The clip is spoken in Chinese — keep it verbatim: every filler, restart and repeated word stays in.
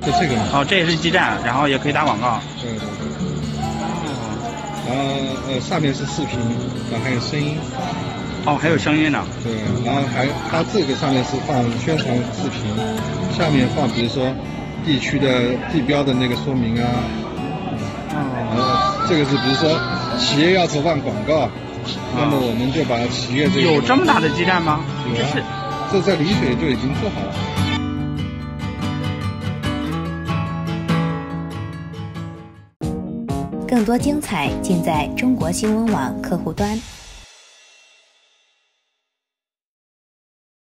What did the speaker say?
就这个嘛。 哦，这也是基站，然后也可以打广告。 对对对。然后呃，上面是视频，然后还有声音。 哦，还有声音呢。 对，然后还它这个上面是放宣传视频，下面放比如说地区的地标的那个说明啊。 哦。 然后这个是比如说企业要投放广告，那么我们就把企业这个。 有这么大的基站吗？ 有啊，这在丽水就已经做好了。 更多精彩尽在中国新闻网客户端。